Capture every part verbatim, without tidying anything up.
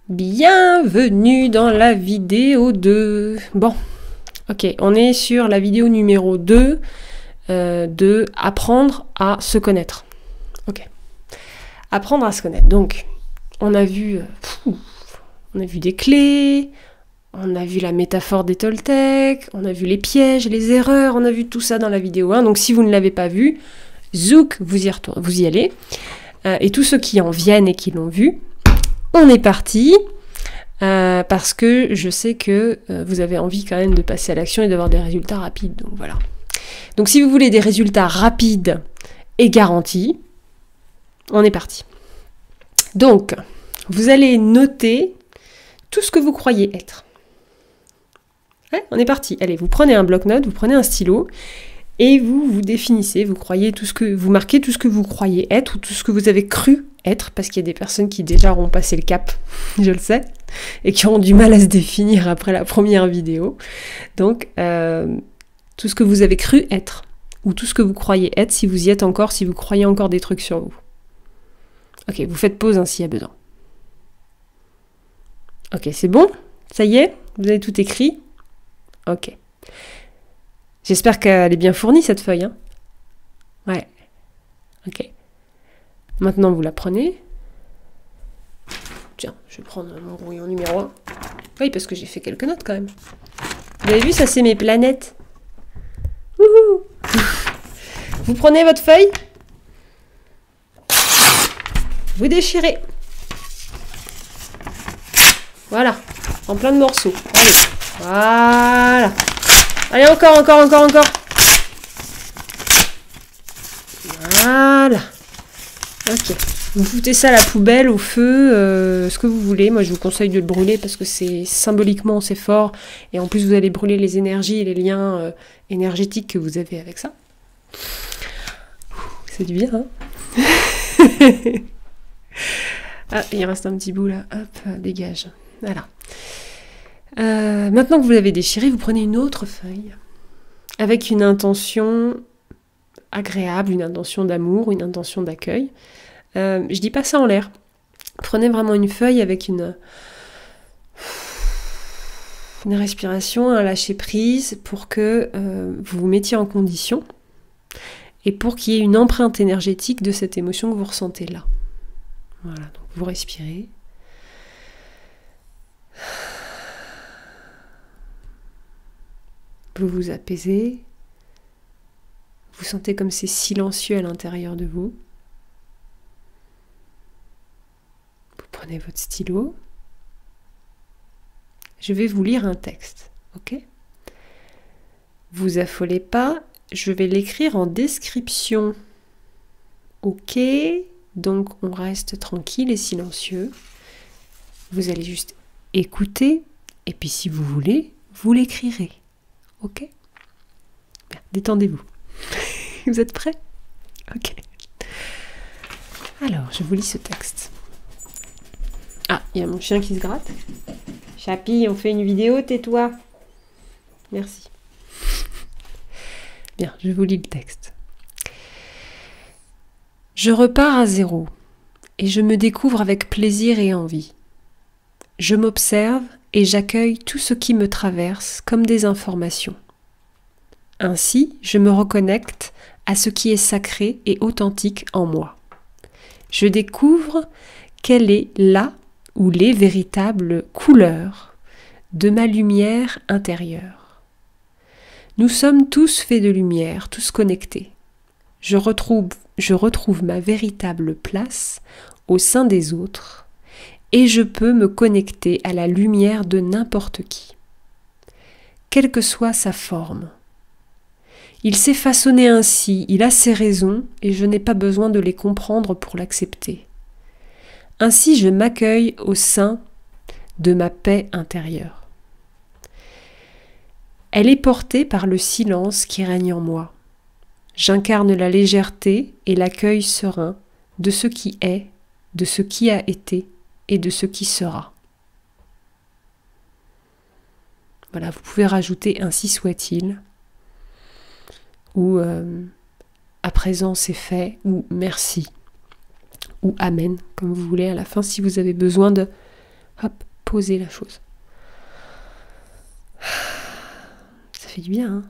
Bienvenue dans la vidéo deux. Bon, ok, on est sur la vidéo numéro deux euh, de apprendre à se connaître. Ok, apprendre à se connaître. Donc, on a vu, euh, pfff, on a vu des clés, on a vu la métaphore des Toltecs, on a vu les pièges, les erreurs, on a vu tout ça dans la vidéo un. Donc, si vous ne l'avez pas vu, zouk, vous y, retournez, vous y allez. Euh, et tous ceux qui en viennent et qui l'ont vu, on est parti, euh, parce que je sais que euh, vous avez envie quand même de passer à l'action et d'avoir des résultats rapides. Donc voilà. Donc si vous voulez des résultats rapides et garantis, on est parti. Donc, vous allez noter tout ce que vous croyez être. Ouais, on est parti. Allez, vous prenez un bloc-notes, vous prenez un stylo, et vous vous définissez, vous croyez tout ce que vous marquez tout ce que vous croyez être ou tout ce que vous avez cru être, parce qu'il y a des personnes qui déjà auront passé le cap, je le sais, et qui auront du mal à se définir après la première vidéo. Donc, euh, tout ce que vous avez cru être, ou tout ce que vous croyez être, si vous y êtes encore, si vous croyez encore des trucs sur vous. Ok, vous faites pause hein, s'il y a besoin. Ok, c'est bon? Ça y est? Vous avez tout écrit? Ok. J'espère qu'elle est bien fournie, cette feuille. Hein, ouais. Ok. Maintenant, vous la prenez. Tiens, je vais prendre mon brouillon numéro un. Oui, parce que j'ai fait quelques notes quand même. Vous avez vu, ça c'est mes planètes. Wouhou. Vous prenez votre feuille. Vous déchirez. Voilà. En plein de morceaux. Allez. Voilà. Allez, encore, encore, encore, encore. Voilà. Ok. Vous foutez ça à la poubelle, au feu, euh, ce que vous voulez. Moi, je vous conseille de le brûler parce que c'est symboliquement, c'est fort. Et en plus, vous allez brûler les énergies et les liens euh, énergétiques que vous avez avec ça. C'est du bien, hein. Ah, il reste un petit bout là. Hop, dégage. Voilà. Euh, maintenant que vous l'avez déchiré, vous prenez une autre feuille avec une intention agréable, une intention d'amour, une intention d'accueil. Euh, je dis pas ça en l'air. Prenez vraiment une feuille avec une, une respiration, un lâcher prise pour que euh, vous vous mettiez en condition et pour qu'il y ait une empreinte énergétique de cette émotion que vous ressentez là. Voilà, donc vous respirez. Vous vous apaisez. Vous sentez comme c'est silencieux à l'intérieur de vous. Vous prenez votre stylo. Je vais vous lire un texte, ok? Vous affolez pas, je vais l'écrire en description. Ok, donc on reste tranquille et silencieux. Vous allez juste écouter, et puis si vous voulez, vous l'écrirez. Ok? Bien, détendez-vous. Vous êtes prêts? Ok. Alors, je vous lis ce texte. Ah, il y a mon chien qui se gratte. Chapi, on fait une vidéo, tais-toi. Merci. Bien, je vous lis le texte. Je repars à zéro et je me découvre avec plaisir et envie. Je m'observe et j'accueille tout ce qui me traverse comme des informations. Ainsi, je me reconnecte à ce qui est sacré et authentique en moi. Je découvre quelle est la ou les véritables couleurs de ma lumière intérieure. Nous sommes tous faits de lumière, tous connectés. Je retrouve, je retrouve ma véritable place au sein des autres et je peux me connecter à la lumière de n'importe qui, quelle que soit sa forme. Il s'est façonné ainsi, il a ses raisons et je n'ai pas besoin de les comprendre pour l'accepter. Ainsi, je m'accueille au sein de ma paix intérieure. Elle est portée par le silence qui règne en moi. J'incarne la légèreté et l'accueil serein de ce qui est, de ce qui a été et de ce qui sera. Voilà, vous pouvez rajouter ainsi soit-il, ou euh, à présent c'est fait, ou merci, ou amen, comme vous voulez à la fin, si vous avez besoin de Hop, posez la chose. Ça fait du bien, hein?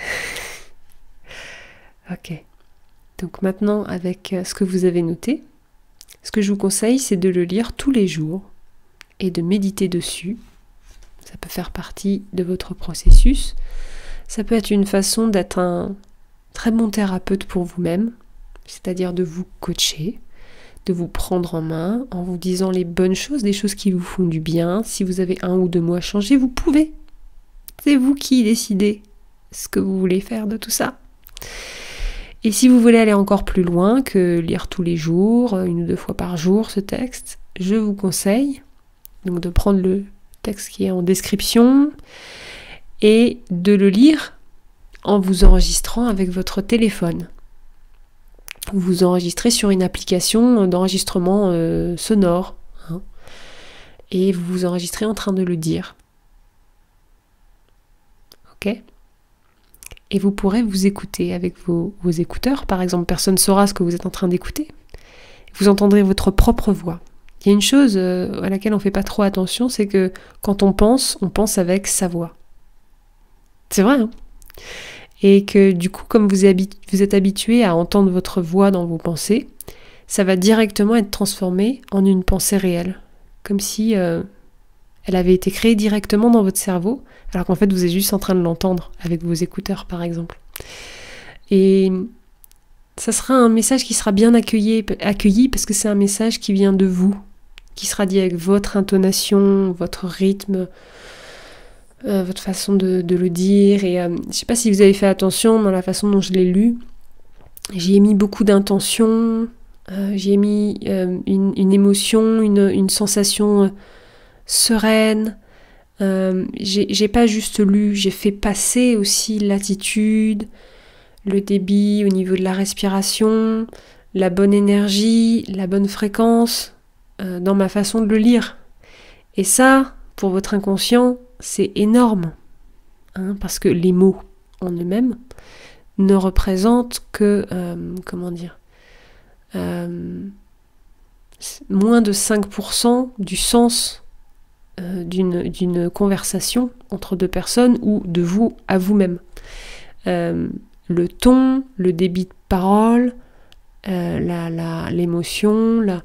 Ok. Donc maintenant, avec ce que vous avez noté, ce que je vous conseille, c'est de le lire tous les jours et de méditer dessus. Ça peut faire partie de votre processus. Ça peut être une façon d'être un très bon thérapeute pour vous-même, c'est-à-dire de vous coacher, de vous prendre en main en vous disant les bonnes choses, des choses qui vous font du bien. Si vous avez un ou deux mots à changer, vous pouvez. C'est vous qui décidez ce que vous voulez faire de tout ça. Et si vous voulez aller encore plus loin que lire tous les jours, une ou deux fois par jour ce texte, je vous conseille donc de prendre le texte qui est en description et de le lire en vous enregistrant avec votre téléphone. Vous vous enregistrez sur une application d'enregistrement euh, sonore, hein, et vous vous enregistrez en train de le dire. Ok ? Et vous pourrez vous écouter avec vos, vos écouteurs. Par exemple, personne ne saura ce que vous êtes en train d'écouter. Vous entendrez votre propre voix. Il y a une chose euh, à laquelle on ne fait pas trop attention, c'est que quand on pense, on pense avec sa voix. C'est vrai, hein ? Et que du coup, comme vous êtes habitué à entendre votre voix dans vos pensées, ça va directement être transformé en une pensée réelle. Comme si euh, elle avait été créée directement dans votre cerveau, alors qu'en fait vous êtes juste en train de l'entendre avec vos écouteurs par exemple. Et ça sera un message qui sera bien accueilli, accueilli parce que c'est un message qui vient de vous, qui sera dit avec votre intonation, votre rythme, Euh, votre façon de, de le dire. Et euh, je sais pas si vous avez fait attention dans la façon dont je l'ai lu, j'y ai mis beaucoup d'intention, euh, j'y ai mis euh, une, une émotion, une, une sensation euh, sereine. Euh, j'ai, j'ai pas juste lu, j'ai fait passer aussi l'attitude, le débit au niveau de la respiration, la bonne énergie, la bonne fréquence euh, dans ma façon de le lire. Et ça, pour votre inconscient, c'est énorme, hein, parce que les mots en eux-mêmes ne représentent que, euh, comment dire, euh, moins de cinq pour cent du sens euh, d'une, d'une conversation entre deux personnes ou de vous à vous-même. Euh, le ton, le débit de parole, euh, la, la, l'émotion, la...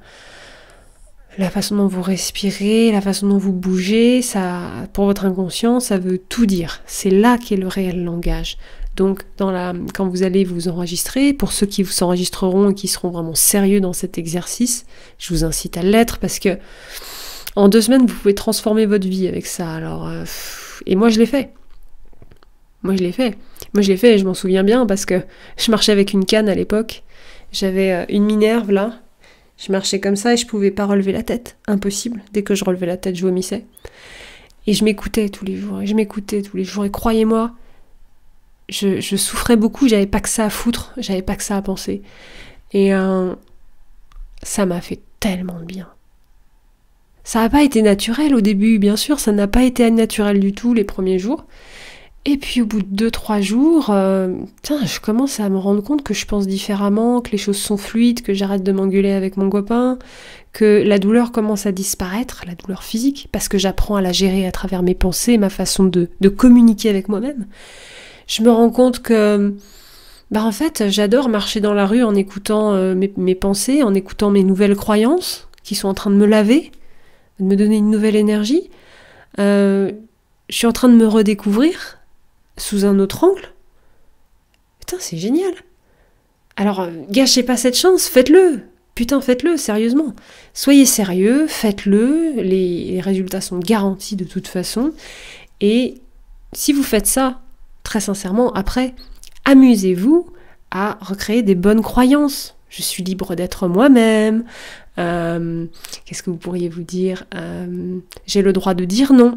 La façon dont vous respirez, la façon dont vous bougez, ça, pour votre inconscient, ça veut tout dire. C'est là qu'est le réel langage. Donc, dans la, quand vous allez vous enregistrer, pour ceux qui vous s'enregistreront et qui seront vraiment sérieux dans cet exercice, je vous incite à l'être parce que en deux semaines, vous pouvez transformer votre vie avec ça. Alors, euh, et moi, je l'ai fait. Moi, je l'ai fait. Moi, je l'ai fait et je m'en souviens bien parce que je marchais avec une canne à l'époque. J'avais une Minerve là. Je marchais comme ça et je pouvais pas relever la tête. Impossible. Dès que je relevais la tête, je vomissais. Et je m'écoutais tous les jours. Et je m'écoutais tous les jours. Et croyez-moi, je, je souffrais beaucoup. J'avais pas que ça à foutre. J'avais pas que ça à penser. Et euh, ça m'a fait tellement de bien. Ça n'a pas été naturel au début, bien sûr. Ça n'a pas été naturel du tout les premiers jours. Et puis au bout de deux trois jours, euh, tiens, je commence à me rendre compte que je pense différemment, que les choses sont fluides, que j'arrête de m'engueuler avec mon copain, que la douleur commence à disparaître, la douleur physique, parce que j'apprends à la gérer à travers mes pensées, ma façon de, de communiquer avec moi-même. Je me rends compte que, bah en fait, j'adore marcher dans la rue en écoutant euh, mes, mes pensées, en écoutant mes nouvelles croyances qui sont en train de me laver, de me donner une nouvelle énergie. Euh, je suis en train de me redécouvrir sous un autre angle. Putain, c'est génial. Alors, gâchez pas cette chance, faites-le. Putain, faites-le, sérieusement. Soyez sérieux, faites-le. Les, les résultats sont garantis de toute façon. Et si vous faites ça, très sincèrement, après, amusez-vous à recréer des bonnes croyances. Je suis libre d'être moi-même. Euh, qu'est-ce que vous pourriez vous dire ? euh, J'ai le droit de dire non.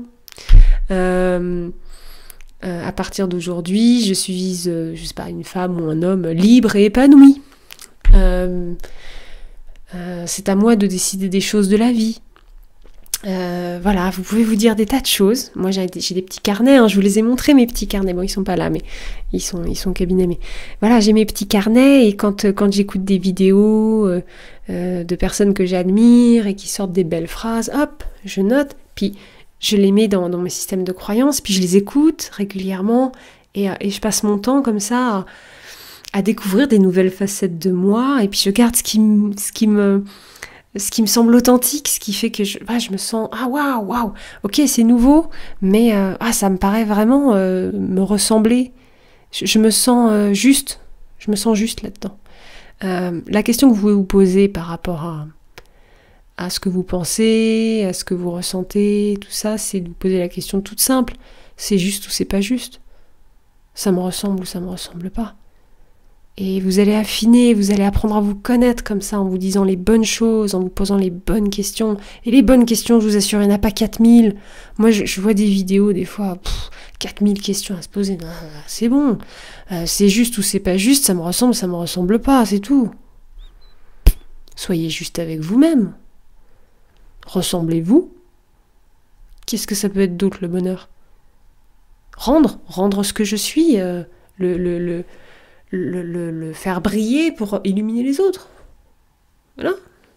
Euh, Euh, à partir d'aujourd'hui, je suis, euh, je sais pas, une femme ou un homme libre et épanoui. Euh, euh, c'est à moi de décider des choses de la vie. Euh, voilà, vous pouvez vous dire des tas de choses. Moi, j'ai des, j'ai des petits carnets, hein, je vous les ai montrés, mes petits carnets. Bon, ils sont pas là, mais ils sont, ils sont au cabinet. Mais voilà, j'ai mes petits carnets et quand, quand j'écoute des vidéos euh, euh, de personnes que j'admire et qui sortent des belles phrases, hop, je note. Puis je les mets dans, dans mes systèmes de croyances, puis je les écoute régulièrement, et, et je passe mon temps comme ça à, à découvrir des nouvelles facettes de moi, et puis je garde ce qui, ce qui me... ce qui me semble authentique, ce qui fait que je, ah, je me sens, ah waouh, waouh, ok, c'est nouveau, mais euh, ah, ça me paraît vraiment euh, me ressembler. Je, je me sens euh, juste, je me sens juste là-dedans. Euh, la question que vous pouvez vous poser par rapport à, à ce que vous pensez, à ce que vous ressentez, tout ça, c'est de vous poser la question toute simple. C'est juste ou c'est pas juste? Ça me ressemble ou ça me ressemble pas? Et vous allez affiner, vous allez apprendre à vous connaître comme ça, en vous disant les bonnes choses, en vous posant les bonnes questions. Et les bonnes questions, je vous assure, il n'y en a pas quatre mille. Moi, je, je vois des vidéos, des fois, pff, quatre mille questions à se poser. Non, c'est bon. Euh, c'est juste ou c'est pas juste, ça me ressemble, ça me ressemble pas, c'est tout. Soyez juste avec vous-même. Ressemblez-vous. Qu'est-ce que ça peut être d'autre, le bonheur? Rendre, rendre ce que je suis, euh, le... le, le Le, le, le faire briller pour illuminer les autres. Voilà.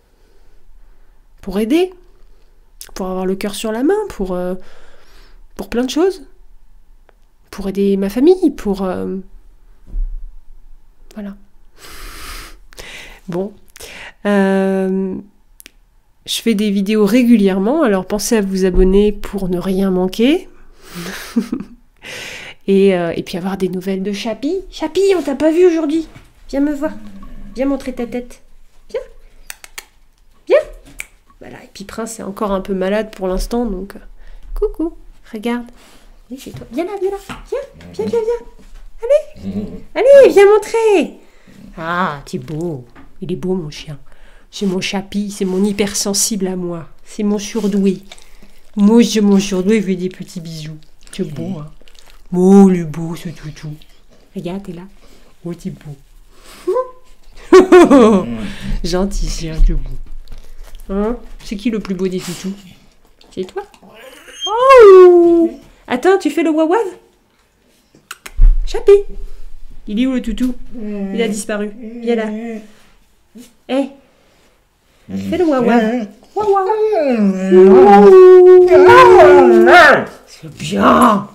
Pour aider. Pour avoir le cœur sur la main. Pour, euh, pour plein de choses. Pour aider ma famille. Pour... Euh... Voilà. Bon. Euh... Je fais des vidéos régulièrement. Alors pensez à vous abonner pour ne rien manquer. Et, euh, et puis avoir des nouvelles de Chapi. Chapi, on t'a pas vu aujourd'hui. Viens me voir. Viens montrer ta tête. Viens. Viens. Voilà. Et puis Prince est encore un peu malade pour l'instant, donc... Euh, coucou. Regarde. Viens chez toi. Viens là, viens là. Viens. Viens, viens, viens. Allez. Allez, viens montrer. Ah, t'es beau. Il est beau, mon chien. C'est mon Chapi. C'est mon hypersensible à moi. C'est mon surdoué. Moi, je mon surdoué, je fais des petits bisous. C'est beau, hein. Oh, le beau, ce toutou. Regarde, t'es là. Oh, t'es beau. Gentil chien, t'es beau. Hein? C'est qui le plus beau des toutous? C'est toi? Oh! Attends, tu fais le wawav? Chapi! Il est où le toutou? Il a disparu. Viens là. Eh! Hey. Fais le wawav. Wawav. C'est bien.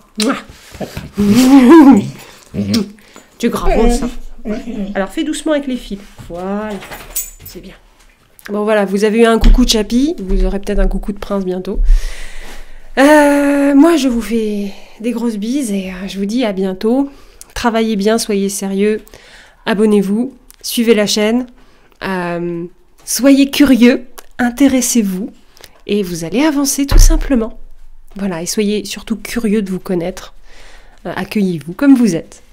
Tu es grave ça. Alors fais doucement avec les fils. Voilà, c'est bien. Bon voilà, vous avez eu un coucou de Chapi, vous aurez peut-être un coucou de Prince bientôt. Euh, moi je vous fais des grosses bises et je vous dis à bientôt. Travaillez bien, soyez sérieux, abonnez-vous, suivez la chaîne, euh, soyez curieux, intéressez-vous et vous allez avancer tout simplement. Voilà, et soyez surtout curieux de vous connaître. Euh, accueillez-vous comme vous êtes.